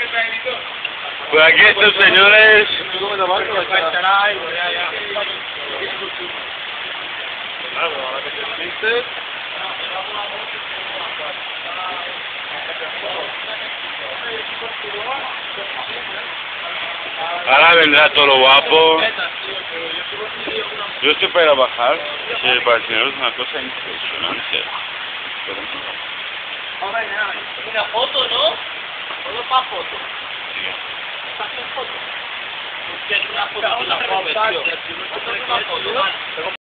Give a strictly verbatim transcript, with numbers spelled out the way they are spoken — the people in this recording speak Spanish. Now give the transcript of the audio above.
Pues aquí estos señores... Ahora vendrá todo lo guapo. Yo estoy para bajar. Sí, para el señor es una cosa impresionante. Una foto, ¿no? Solo para foto. ¿Para qué foto? Porque es una foto de la joven, tío. Una foto,